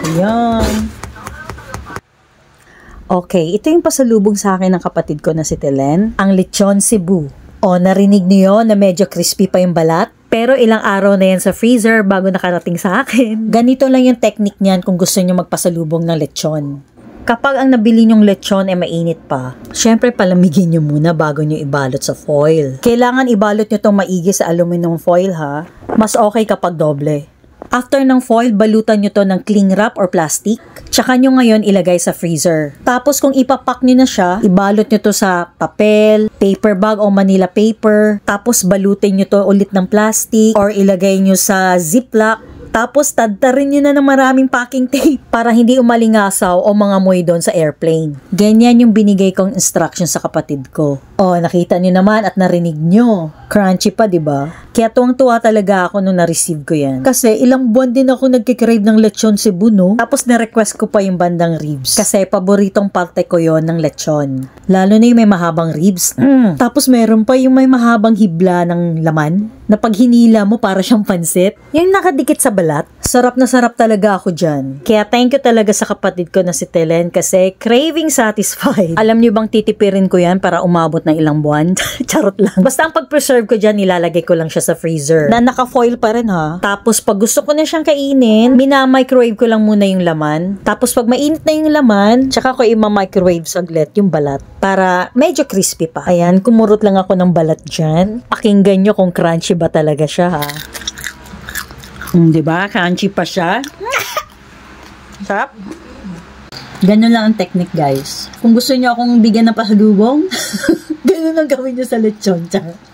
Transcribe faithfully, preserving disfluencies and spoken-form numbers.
Ayan. Okay, ito yung pasalubong sa akin ng kapatid ko na si Telen, ang lechon Cebu. O, narinig niyo na medyo crispy pa yung balat? Pero ilang araw na yan sa freezer bago nakarating sa akin. Ganito lang yung technique niyan kung gusto niyo magpasalubong ng lechon. Kapag ang nabili nyong lechon ay mainit pa, syempre palamigin nyo muna bago nyo ibalot sa foil. Kailangan ibalot nyo itong maigi sa aluminum foil ha. Mas okay kapag doble. After ng foil, balutan nyo to ng cling wrap or plastic. Tsaka nyo ngayon ilagay sa freezer. Tapos kung ipapak nyo na siya, ibalot nyo to sa papel, paper bag o manila paper. Tapos balutin nyo to ulit ng plastic or ilagay nyo sa ziplock. Tapos tadtarin nyo na ng maraming packing tape para hindi umalingasaw o mangamoy doon sa airplane. Ganyan yung binigay kong instruction sa kapatid ko. O, nakita nyo naman at narinig nyo. Crunchy pa, diba? Kaya tuwang-tuwa talaga ako nung na-receive ko yan. Kasi ilang buwan din ako nagkikrave ng lechon Cebu, no? Tapos na-request ko pa yung bandang ribs. Kasi paboritong parte ko yon ng lechon. Lalo na yung may mahabang ribs. Mm. Tapos meron pa yung may mahabang hibla ng laman na pag hinila mo para siyang pansit. Yung nakadikit sa balat. Sarap na sarap talaga ako dyan. Kaya thank you talaga sa kapatid ko na si Telen kasi craving satisfied. Alam niyo bang titipirin ko yan para umabot ng ilang buwan? Charot lang. Basta ang pag-preserve ko dyan, nilalagay ko lang siya sa freezer. Na naka-foil pa rin ha. Tapos pag gusto ko na siyang kainin, mina-microwave ko lang muna yung laman. Tapos pag mainit na yung laman, tsaka ko ima-microwave saglit yung balat para medyo crispy pa. Ayan, kumurot lang ako ng balat dyan. Pakinggan nyo kung crunchy ba talaga siya ha. Hmm, diba? Crunchy pa siya. Sarap. Ganun lang ang technique, guys. Kung gusto niyo akong bigyan ng pasalubong, ganun lang gawin niyo sa lechon.